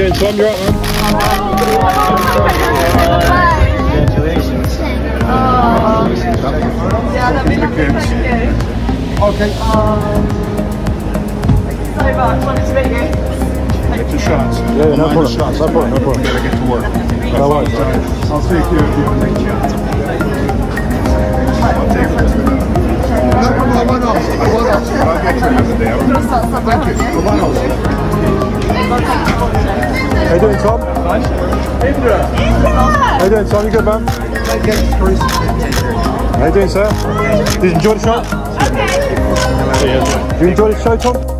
doing, Tom? You right, man? Congratulations. Yeah, that'd be lovely, thank you. Okay. Thank you so much, wanted to meet you. Get your shots. Yeah, no problem. No problem. Gotta get to work. No worries. I'll take care of you. I'll take it. No, come on, one else. I'll get you another day. Thank you. One else. How you doing, Tom? How you doing, Tom? You good, man? How you doing, sir? Did you enjoy the show? Okay. Did you enjoy the show, Tom?